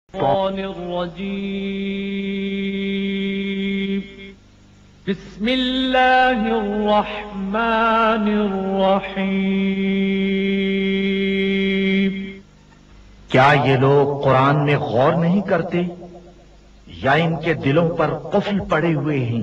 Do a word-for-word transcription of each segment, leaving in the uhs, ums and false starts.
الشيطان الرجيم بسم الله الرحمن الرحيم کیا یہ لوگ قرآن میں غور نہیں کرتے یا ان کے دلوں پر قفل پڑے ہوئے ہیں؟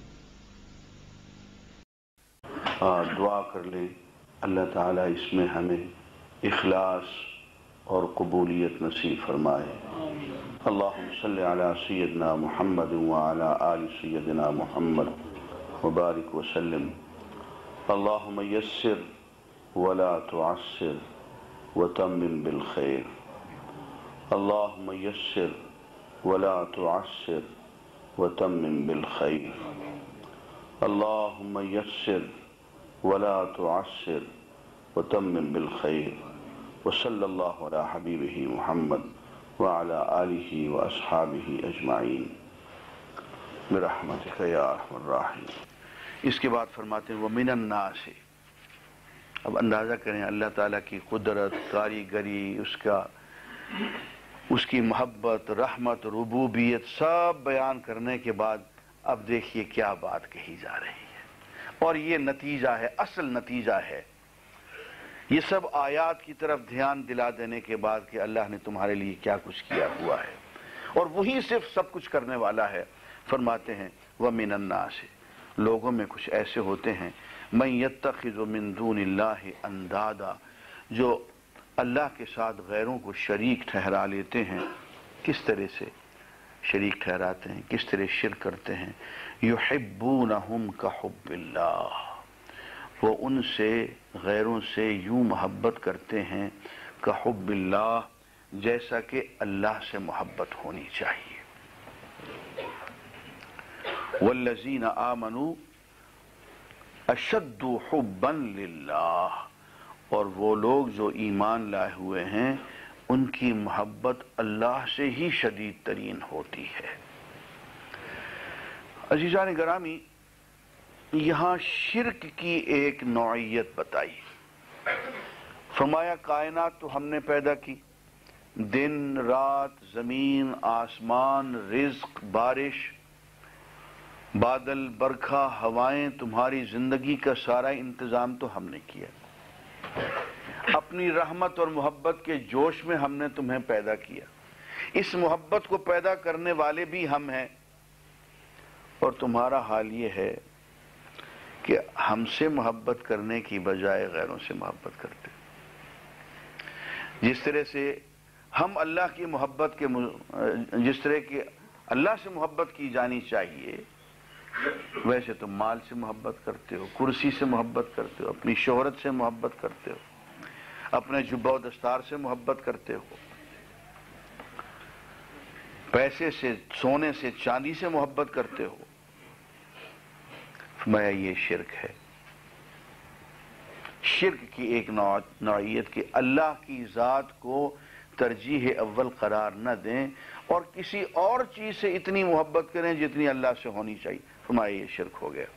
دعا کر لیں اللہ تعالیٰ اس میں ہمیں اخلاص اور قبولیت نصیب فرمائے. اللہم صلی علی سیدنا محمد وعلی آل سیدنا محمد وبارک وسلم. اللہم یسر ولا تعسر وتمم بالخیر. اللہم یسر ولا تعسر وتمم بالخیر. اللہم یسر ولا تعسر وتمم بالخیر. وصلی اللہ علی حبیبہ محمد وعلی آلہ واصحابہ اجمعین برحمتک یا ارحم الراحمین. اس کے بعد فرماتے ہیں وَمِنَ النَّاسِ. اب اندازہ کریں اللہ تعالیٰ کی قدرت، کاریگری، اس کا اس کی محبت، رحمت، ربوبیت سب بیان کرنے کے بعد اب دیکھیے کیا بات کہی جا رہی ہے، اور یہ نتیجہ ہے، اصل نتیجہ ہے. یہ سب آیات کی طرف دھیان دلا دینے کے بعد کہ اللہ نے تمہارے لیے کیا کچھ کیا ہوا ہے، اور وہی صرف سب کچھ کرنے والا ہے. فرماتے ہیں وَمِنَ النَّاسِ. لوگوں میں کچھ ایسے ہوتے ہیں مَن يَتَّخِذُ مِن دُونِ اللَّهِ أَندَادًا، جو اللہ کے ساتھ غیروں کو شریک ٹھہرا لیتے ہیں. کس طرح سے شریک ٹھہراتے ہیں، کس طرح شرک کرتے ہیں؟ يُحِبُّونَهُمْ كَحُبِّ اللَّهِ، وہ ان سے غیروں سے یوں محبت کرتے ہیں کحب اللہ، جیسا کہ اللہ سے محبت ہونی چاہیے. والذین آمنوا اشد حبا للہ، اور وہ لوگ جو ایمان لائے ہوئے ہیں ان کی محبت اللہ سے ہی شدید ترین ہوتی ہے. عزیزان گرامی، یہاں شرک کی ایک نوعیت بتائی. فرمایا کائنات تو ہم نے پیدا کی، دن رات، زمین آسمان، رزق، بارش، بادل، برکھا، ہوائیں، تمہاری زندگی کا سارا انتظام تو ہم نے کیا. اپنی رحمت اور محبت کے جوش میں ہم نے تمہیں پیدا کیا. اس محبت کو پیدا کرنے والے بھی ہم ہیں، اور تمہارا حال یہ ہے کہ ہم سے محبت کرنے کی بجائے غیروں سے محبت کرتے. جس طرح سے ہم اللہ کی محبت کے جس طرح کہ اللہ سے محبت کی جانی چاہیے، ویسے تم مال سے محبت کرتے ہو، کرسی سے محبت کرتے ہو، اپنی شہرت سے محبت کرتے ہو، اپنے جبہ و دستار سے محبت کرتے ہو، پیسے سے، سونے سے، چاندی سے محبت کرتے ہو. فرمایا یہ شرک ہے. شرک کی ایک نوعیت کہ اللہ کی ذات کو ترجیح اول قرار نہ دیں اور کسی اور چیز سے اتنی محبت کریں جتنی اللہ سے ہونی چاہیے. فرمایا یہ شرک ہو گیا.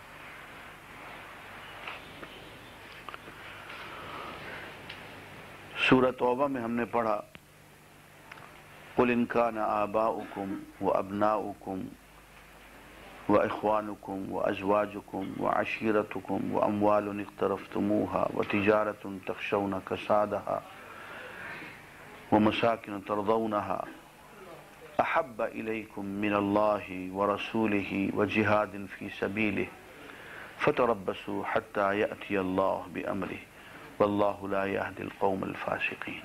سورہ توبہ میں ہم نے پڑھا قُلْ إِنْ كَانَ آبَاؤُكُمْ وَأَبْنَاؤُكُمْ وَإِخْوَانُكُمْ وَأَزْوَاجُكُمْ وَعَشِيرَتُكُمْ وَأَمْوَالٌ اقْتَرَفْتُمُوهَا وَتِجَارَةٌ تَخْشَوْنَ كَسَادَهَا وَمَسَاكِنُ تَرْضَوْنَهَا أَحَبَّ إِلَيْكُمْ مِنَ اللَّهِ وَرَسُولِهِ وَجِهَادٍ فِي سَبِيلِهِ فَتَرَبَّصُوا حَتَّى يَأْتِيَ اللَّهُ بِأَمْرِهِ وَاللَّهُ لَا يَهْدِي الْقَوْمَ الْفَاسِقِينَ.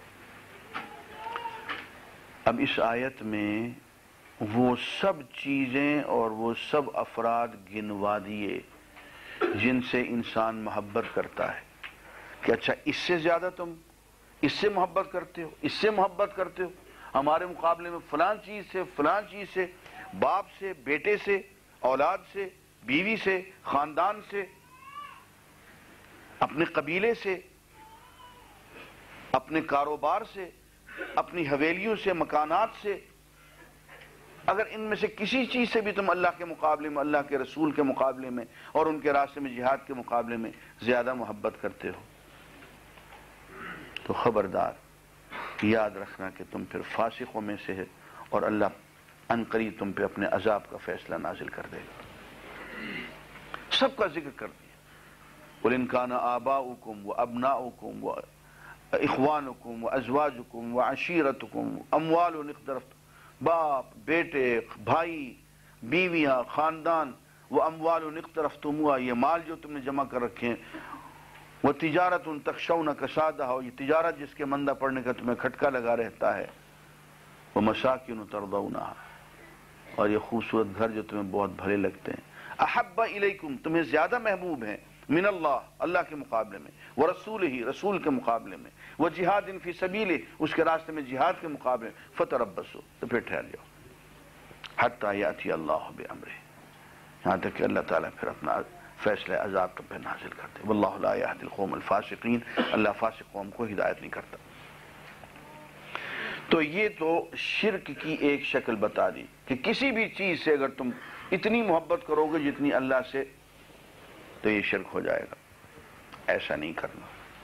اب اس آیت میں وہ سب چیزیں اور وہ سب افراد گنوا دیے جن سے انسان محبت کرتا ہے کہ اچھا اس سے زیادہ تم اس سے محبت کرتے ہو، اس سے محبت کرتے ہو، ہمارے مقابلے میں فلان چیز سے، فلان چیز سے، باپ سے، بیٹے سے، اولاد سے، بیوی سے، خاندان سے، اپنے قبیلے سے، اپنے کاروبار سے، اپنی حویلیوں سے، مکانات سے. اگر ان میں سے کسی چیز سے بھی تم اللہ کے مقابلے میں، اللہ کے رسول کے مقابلے میں اور ان کے راستے میں جہاد کے مقابلے میں زیادہ محبت کرتے ہو تو خبردار یاد رکھنا کہ تم پھر فاسقوں میں سے ہے اور اللہ عنقریب تم پہ اپنے عذاب کا فیصلہ نازل کر دے گا۔ سب کا ذکر کر دیا۔ قُلْ إِنْ كَانَ آبَاؤُكُمْ وَأَبْنَاؤُكُمْ وَإِخْوَانُكُمْ وَأَزْوَاجُكُمْ وَعَشِيرَتُكُمْ أَمْوَالٌ اقْتَرَفْتُمْ، باپ، بیٹے، بھائی، بیویاں، خاندان، وَأَمْوَالٌ اقْتَرَفْتُمُوهَا، یہ مال جو تم نے جمع کر رکھے ہیں، وَتِجَارَةٌ تَخْشَوْنَ كَسَادَهَا، یہ تجارت جس کے مندہ پڑنے کا تمہیں کھٹکا لگا رہتا ہے، وَمَسَاكِنُ تَرْضَوْنَهَا، اور یہ خوبصورت گھر جو تمہیں بہت بھلے لگتے ہیں، احب الیکم، تمہیں زیادہ محبوب ہیں، من اللہ، اللہ کے مقابلے میں، ورسولہ، رسول کے مقابلے میں، وجہاد فی سبیلہ، اس کے راستے میں جہاد کے مقابلے میں، فتربصوا، تو پھر ٹھہر جاؤ، حتی یاتی اللہ بامرہ، یہاں تک کہ اللہ تعالیٰ پھر اپنا فیصلہ عذاب تم پہ نازل کرتے۔ واللہ لا یہدی القوم الفاسقین، اللہ فاسق قوم کو ہدایت نہیں کرتا۔ تو یہ تو شرک کی ایک شکل بتا دی کہ کسی بھی چیز سے اگر تم اتنی محبت کرو گے جتنی اللہ سے، تو یہ شرک ہو جائے گا، ایسا نہیں کرنا۔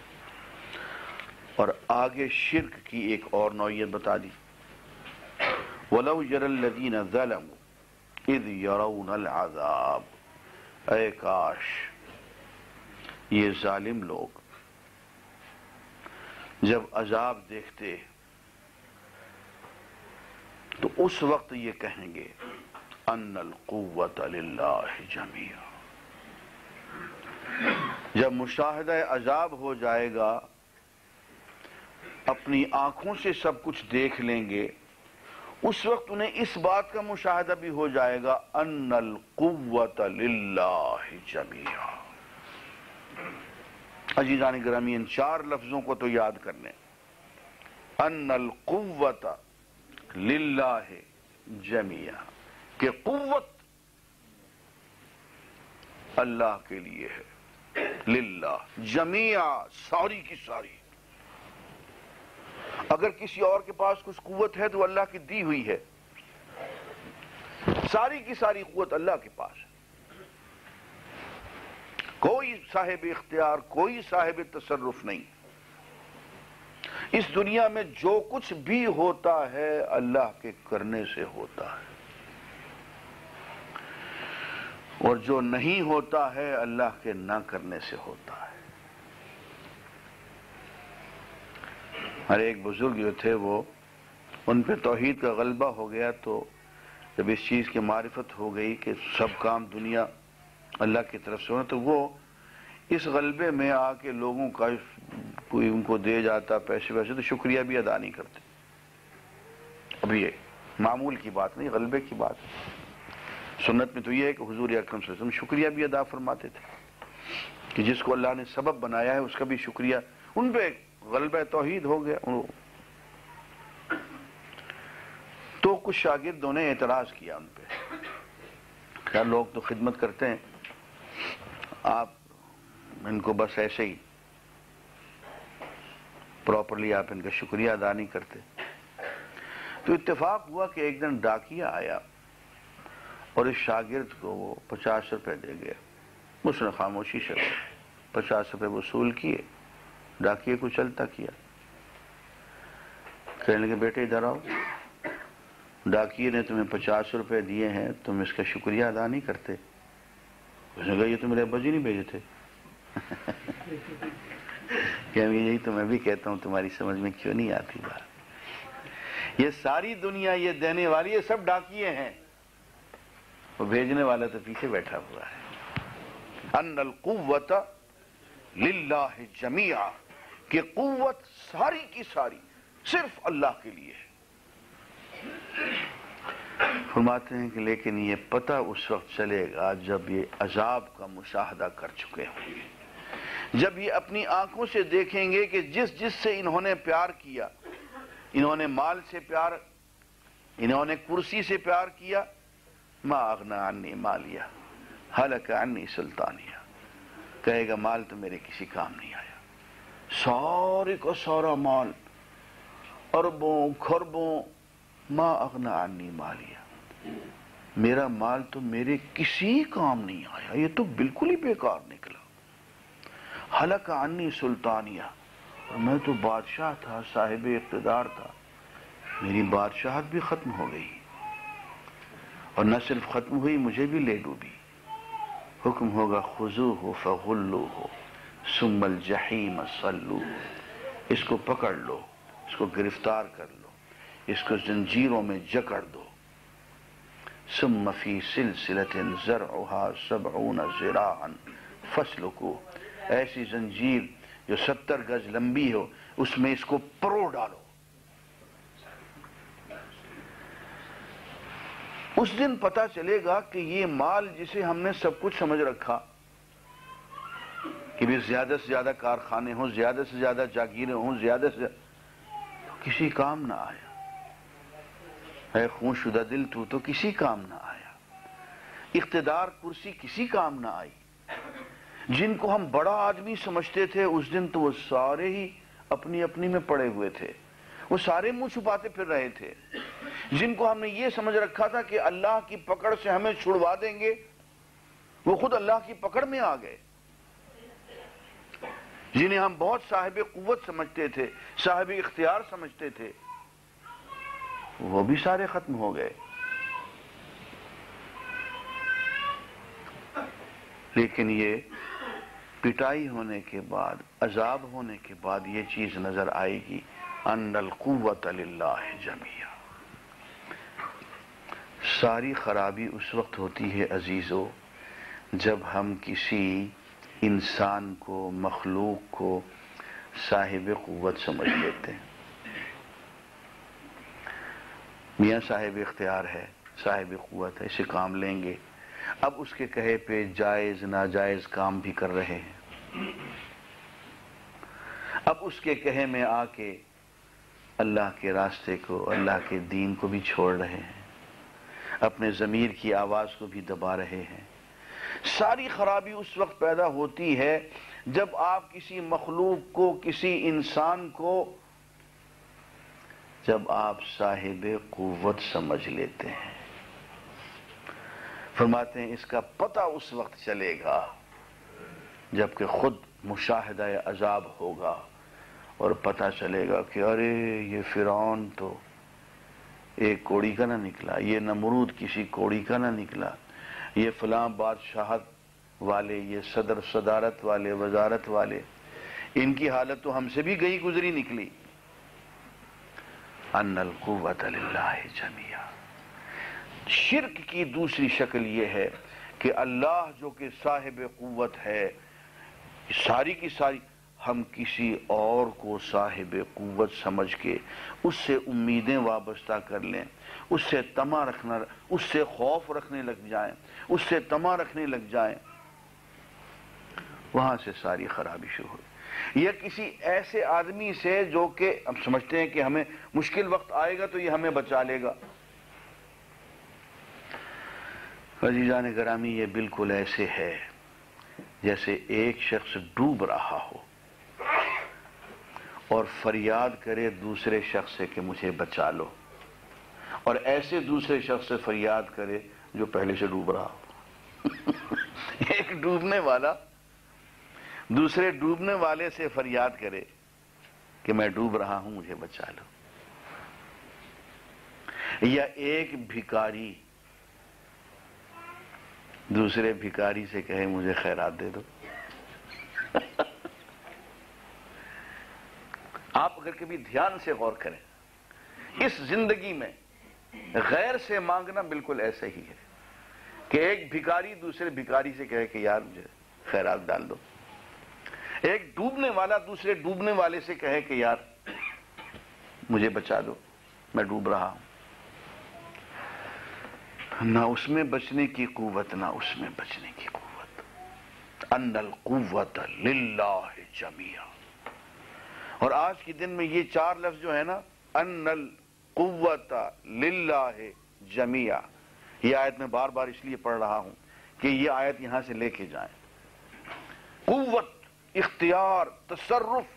اور آگے شرک کی ایک اور نوعیت بتا دی، وَلَوْ يَرَى الَّذِينَ ظَلَمُوا اِذْ يَرَوْنَ الْعَذَابِ، اے کاش یہ ظالم لوگ جب عذاب دیکھتے تو اس وقت یہ کہیں گے ان القوت للہ جمیعا، جب مشاہدہ عذاب ہو جائے گا، اپنی آنکھوں سے سب کچھ دیکھ لیں گے، اس وقت انہیں اس بات کا مشاہدہ بھی ہو جائے گا ان القوت للہ جمیعا۔ عزیزان گرامی، ان چار لفظوں کو تو یاد کر لیں، ان القوت للہ جمیعا، کہ قوت اللہ کے لیے ہے، للہ جمیعا، ساری کی ساری۔ اگر کسی اور کے پاس کچھ قوت ہے تو اللہ کی دی ہوئی ہے، ساری کی ساری قوت اللہ کے پاس ہے، کوئی صاحب اختیار، کوئی صاحب تصرف نہیں۔ اس دنیا میں جو کچھ بھی ہوتا ہے اللہ کے کرنے سے ہوتا ہے، اور جو نہیں ہوتا ہے اللہ کے نہ کرنے سے ہوتا ہے۔ ہر ایک بزرگ جو تھے وہ ان پہ توحید کا غلبہ ہو گیا، تو جب اس چیز کی معرفت ہو گئی کہ سب کام دنیا اللہ کی طرف سے ہونا، تو وہ اس غلبے میں آ کے لوگوں کا کوئی ان کو دے جاتا پیسے ویسے تو شکریہ بھی ادا نہیں کرتے۔ اب یہ معمول کی بات نہیں، غلبے کی بات ہے۔ سنت میں تو یہ ہے کہ حضور اکرم صلی اللہ علیہ وسلم شکریہ بھی ادا فرماتے تھے کہ جس کو اللہ نے سبب بنایا ہے اس کا بھی شکریہ، ان پہ غلبہ توحید ہو گیا۔ تو کچھ شاگردوں نے اعتراض کیا ان پہ، خیر لوگ تو خدمت کرتے ہیں، آپ ان کو بس ایسے ہی پراپرلی آپ ان کا شکریہ ادا نہیں کرتے۔ تو اتفاق ہوا کہ ایک دن ڈاکیا آیا اور اس شاگرد کو وہ پچاس روپے دے گیا، اس نے خاموشی سے پچاس روپے وصول کیے، ڈاکیے کو چلتا کیا، کہنے لگے بیٹے ادھر آؤ، ڈاکیے نے تمہیں پچاس روپے دیے ہیں، تم اس کا شکریہ ادا نہیں کرتے۔ اس نے کہا یہ تو میرے ابا جی نہیں بھیجے تھے۔ کہ یہی تو میں بھی کہتا ہوں، تمہاری سمجھ میں کیوں نہیں آتی بات؟ یہ ساری دنیا یہ دینے والی یہ سب ڈاکیے ہیں، وہ بھیجنے والا تو پیچھے بیٹھا ہوا ہے۔ ان القوت للہ جمیعا، کہ قوت ساری کی ساری صرف اللہ کے لیے ہے۔ فرماتے ہیں کہ لیکن یہ پتہ اس وقت چلے گا جب یہ عذاب کا مشاہدہ کر چکے ہوں گے، جب یہ اپنی آنکھوں سے دیکھیں گے کہ جس جس سے انہوں نے پیار کیا، انہوں نے مال سے پیار، انہوں نے کرسی سے پیار کیا، ما اغنی عنی مالیہ ہلک عنی سلطانیہ، کہے گا مال تو میرے کسی کام نہیں آیا، سارے کا سارا مال، اربوں خربوں، ما اغنی عنی مالیہ، میرا مال تو میرے کسی کام نہیں آیا، یہ تو بالکل ہی بیکار نکلا۔ ہلک عنی سلطانیہ، اور میں تو بادشاہ تھا، صاحب اقتدار تھا، میری بادشاہت بھی ختم ہو گئی، اور نہ صرف ختم ہوئی، مجھے بھی لے ڈوبی۔ حکم ہوگا خذوہ فغلوہ ثم الجحیم صلوہ، اس کو پکڑ لو، اس کو گرفتار کر لو، اس کو زنجیروں میں جکڑ دو۔ ثم فی سلسلۃ ذرعها سبعون ذراعا فاسلکوہ، ایسی زنجیر جو ستر گز لمبی ہو، اس میں اس کو پرو ڈالو۔ اس دن پتہ چلے گا کہ یہ مال جسے ہم نے سب کچھ سمجھ رکھا کہ بھی زیادہ سے زیادہ کارخانے ہوں، زیادہ سے زیادہ جاگیریں ہوں، زیادہ سے زیادہ، کسی کام نہ آیا۔ اے خون شدہ دل تو تو کسی کام نہ آیا۔ اقتدار کرسی کسی کام نہ آئی۔ جن کو ہم بڑا آدمی سمجھتے تھے اس دن تو وہ سارے ہی اپنی اپنی میں پڑے ہوئے تھے، وہ سارے منہ چھپاتے پھر رہے تھے۔ جن کو ہم نے یہ سمجھ رکھا تھا کہ اللہ کی پکڑ سے ہمیں چھڑوا دیں گے، وہ خود اللہ کی پکڑ میں آ گئے۔ جنہیں ہم بہت صاحب قوت سمجھتے تھے، صاحب اختیار سمجھتے تھے، وہ بھی سارے ختم ہو گئے۔ لیکن یہ پٹائی ہونے کے بعد، عذاب ہونے کے بعد یہ چیز نظر آئے گی، ان القوت للہ جمیعا۔ ساری خرابی اس وقت ہوتی ہے عزیزو جب ہم کسی انسان کو، مخلوق کو صاحب قوت سمجھ لیتے ہیں۔ میاں صاحب اختیار ہے، صاحب قوت ہے، اسے کام لیں گے، اب اس کے کہے پہ جائز ناجائز کام بھی کر رہے ہیں، اب اس کے کہے میں آ کے اللہ کے راستے کو، اللہ کے دین کو بھی چھوڑ رہے ہیں، اپنے ضمیر کی آواز کو بھی دبا رہے ہیں۔ ساری خرابی اس وقت پیدا ہوتی ہے جب آپ کسی مخلوق کو، کسی انسان کو، جب آپ صاحب قوت سمجھ لیتے ہیں۔ فرماتے ہیں اس کا پتہ اس وقت چلے گا جبکہ خود مشاہدہ عذاب ہوگا اور پتہ چلے گا کہ ارے یہ فرعون تو ایک کوڑی کا نہ نکلا، یہ نمرود کسی کوڑی کا نہ نکلا، یہ فلاں بادشاہت والے، یہ صدر صدارت والے، وزارت والے، ان کی حالت تو ہم سے بھی گئی گزری نکلی۔ ان القوت للہ جمیعا۔ شرک کی دوسری شکل یہ ہے کہ اللہ جو کہ صاحب قوت ہے، ساری کی ساری، ہم کسی اور کو صاحب قوت سمجھ کے اس سے امیدیں وابستہ کر لیں، اس سے طمع رکھنا، اس سے خوف رکھنے لگ جائیں، اس سے طمع رکھنے لگ جائیں، وہاں سے ساری خرابی شروع ہوئی۔ یا کسی ایسے آدمی سے جو کہ ہم سمجھتے ہیں کہ ہمیں مشکل وقت آئے گا تو یہ ہمیں بچا لے گا۔ عزیزان گرامی، یہ بالکل ایسے ہے جیسے ایک شخص ڈوب رہا ہو اور فریاد کرے دوسرے شخص سے کہ مجھے بچا لو، اور ایسے دوسرے شخص سے فریاد کرے جو پہلے سے ڈوب رہا ہو۔ ایک ڈوبنے والا دوسرے ڈوبنے والے سے فریاد کرے کہ میں ڈوب رہا ہوں، مجھے بچا لو۔ یا ایک بھکاری دوسرے بھکاری سے کہے مجھے خیرات دے دو۔ آپ اگر کبھی دھیان سے غور کریں، اس زندگی میں غیر سے مانگنا بالکل ایسا ہی ہے کہ ایک بھکاری دوسرے بھکاری سے کہے کہ یار مجھے خیرات ڈال دو، ایک ڈوبنے والا دوسرے ڈوبنے والے سے کہے کہ یار مجھے بچا دو، میں ڈوب رہا ہوں۔ نہ اس میں بچنے کی قوت، نہ اس میں بچنے کی قوت۔ ان القوت للہ جمیعا۔ اور آج کے دن میں یہ چار لفظ جو ہے نا، ان القوت للہ جمیعا، یہ آیت میں بار بار اس لیے پڑھ رہا ہوں کہ یہ آیت یہاں سے لے کے جائیں۔ قوت، اختیار، تصرف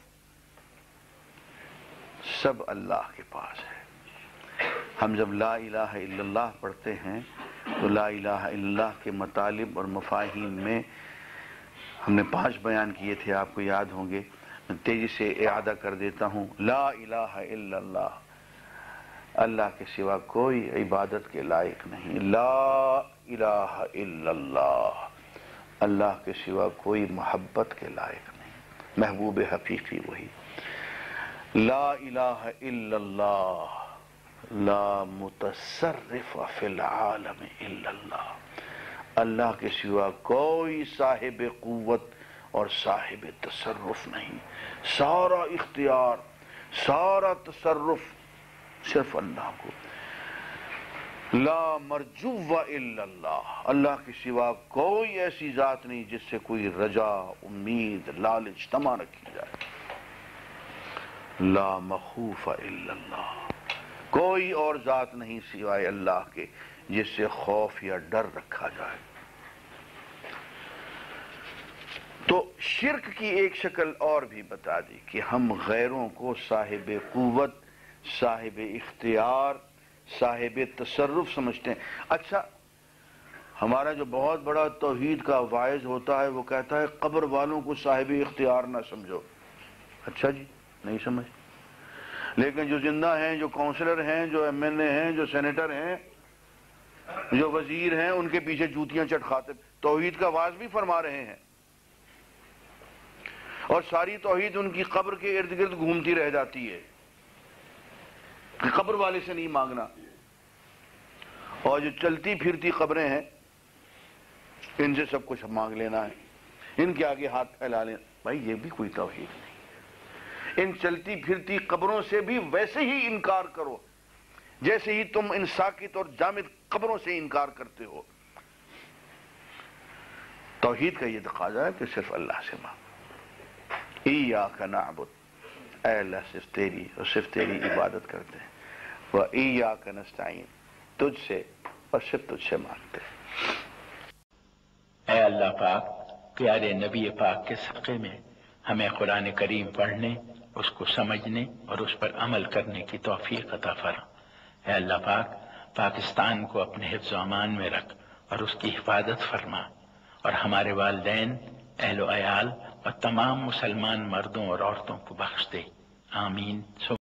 سب اللہ کے پاس ہے۔ ہم جب لا الہ الا اللہ پڑھتے ہیں تو لا الہ الا اللہ کے مطالب اور مفاہیم میں ہم نے پانچ بیان کیے تھے، آپ کو یاد ہوں گے۔ تیزی سے اعادہ کر دیتا ہوں، لا الہ الا اللہ، اللہ کے سوا کوئی عبادت کے لائق نہیں، لا الہ الا اللہ، اللہ کے سوا کوئی محبت کے لائق نہیں، محبوب حقیقی وہی، لا الہ الا اللہ، لا متصرف فی العالم الا اللہ، اللہ کے سوا کوئی صاحب قوت اور صاحب تصرف نہیں، سارا اختیار، سارا تصرف صرف اللہ کو، لا مرجو الا اللہ، اللہ کے سوا کوئی ایسی ذات نہیں جس سے کوئی رجا، امید، لالچ، طمع رکھی جائے، لا مخوف الا اللہ، کوئی اور ذات نہیں سوائے اللہ کے جس سے خوف یا ڈر رکھا جائے۔ تو شرک کی ایک شکل اور بھی بتا دی کہ ہم غیروں کو صاحب قوت، صاحب اختیار، صاحب تصرف سمجھتے ہیں۔ اچھا، ہمارا جو بہت بڑا توحید کا واعظ ہوتا ہے وہ کہتا ہے قبر والوں کو صاحب اختیار نہ سمجھو۔ اچھا جی، نہیں سمجھ، لیکن جو زندہ ہیں، جو کونسلر ہیں، جو ایم ایل اے ہیں، جو سینیٹر ہیں، جو وزیر ہیں، ان کے پیچھے جوتیاں چٹ کھاتے، توحید کا واعظ بھی فرما رہے ہیں، اور ساری توحید ان کی قبر کے ارد گرد گھومتی رہ جاتی ہے کہ قبر والے سے نہیں مانگنا، اور جو چلتی پھرتی قبریں ہیں ان سے سب کچھ مانگ لینا ہے، ان کے آگے ہاتھ پھیلا لینا۔ بھائی یہ بھی کوئی توحید نہیں، ان چلتی پھرتی قبروں سے بھی ویسے ہی انکار کرو جیسے ہی تم ان ساکت اور جامد قبروں سے انکار کرتے ہو۔ توحید کا یہ تقاضا ہے کہ صرف اللہ سے مانگو، ایاک نعبد، اے اللہ صرف تیری اور صرف تیری عبادت کرتے ہیں، وَإِيَّاكَ نَسْتَعِينُ، تجھ سے اور صرف تجھ سے مانگتے ہیں۔ اے اللہ پاک، پیارے نبی پاک کے صدقے میں ہمیں قرآن کریم پڑھنے، اس کو سمجھنے اور اس پر عمل کرنے کی توفیق عطا فرما۔ اے اللہ پاک، پاکستان کو اپنے حفظ و امان میں رکھ اور اس کی حفاظت فرما، اور ہمارے والدین، اہل و عیال اور تمام مسلمان مردوں اور عورتوں کو بخش دے، آمین۔